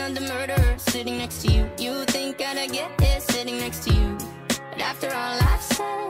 another murderer sitting next to you. You think I'd get it sitting next to you, but after all I've said,